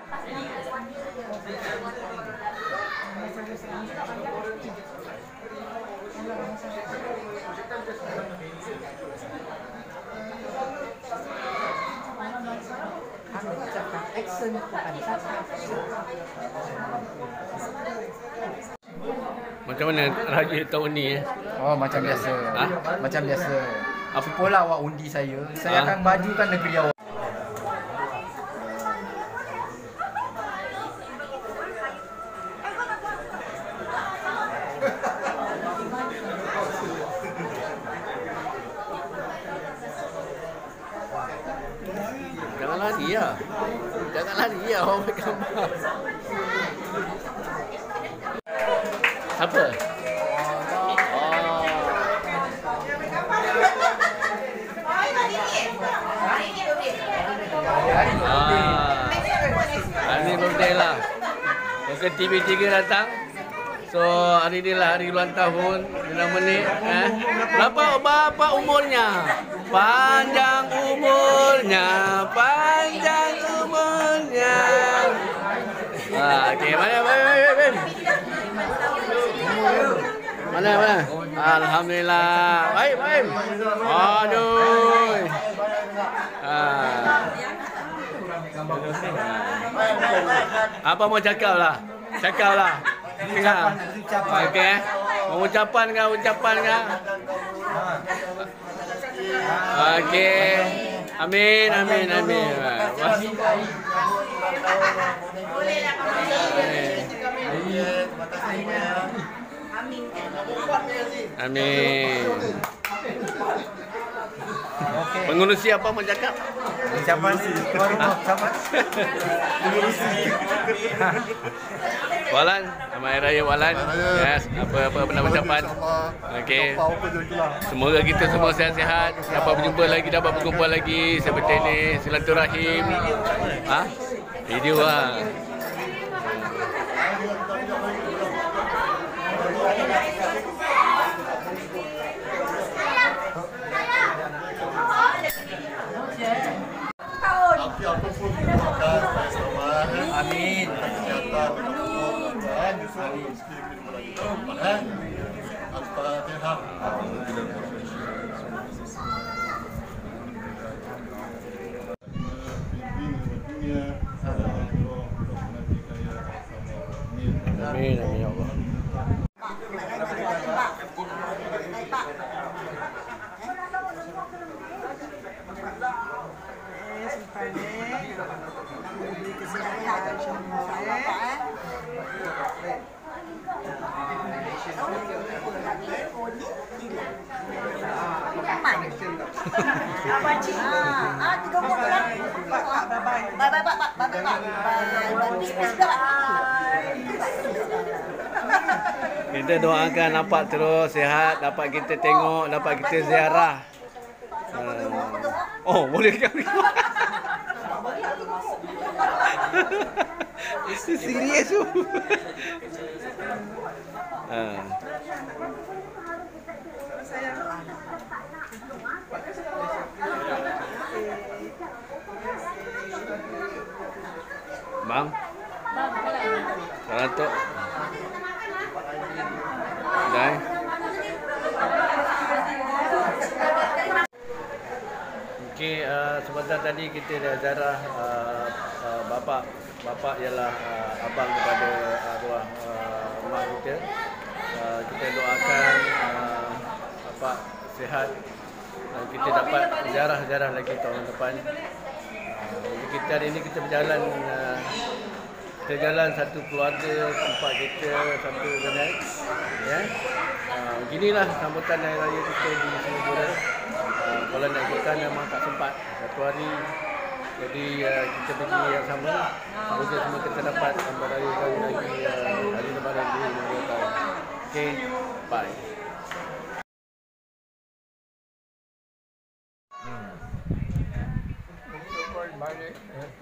Macam mana raya tahun ni? Oh, macam biasa. Ha? Macam biasa. Apa Apalah awak undi saya. Saya akan majukan negeri awak. Jangan lari lah. Jangan lari lah orang ambil gambar. Apa? Hari ni birthday lah. Mungkin TV3 datang. So hari ni lah hari ulang tahun. Dia menik. Berapa umurnya? Panjang umurnya. Panjang umurnya. Okey, mana? Mana? Alhamdulillah. Baik. Aduh. Apa mau cakap lah? Okey. Mau ucapan kah? Okey. Amin. Amin. Okey. Pengurusi apa mau cakap? Ucapan sahabat. Walan, Selamat Hari Raya Walan. Yes, apa nak ucapan? Okey. Semoga kita semua sihat-sihat, dapat berkumpul lagi seperti ini, silaturahim. Video lah. Amin. Amin ya Allah. Kita doakan dapat terus sihat, dapat kita tengok, dapat kita ziarah. Oh, boleh kan? Itu serius tu. Bang. Salah tu. Dah. Okey, sebentar tadi kita dah ziarah bapa ialah abang kepada arwah mak kita. Kita doakan bapa sihat dan kita dapat ziarah lagi tahun depan. Kita hari ini kita berjalan satu keluarga, tempat kita satu gerai. Ya. Beginilah sambutan hari raya kita di Singapura. Kalau nak ikutkan memang tak sempat satu hari. Jadi kita pergi yang sama. Semoga semua kita dapat sambut raya lagi hari lebaran di 2 tahun. Okay, bye. Balik.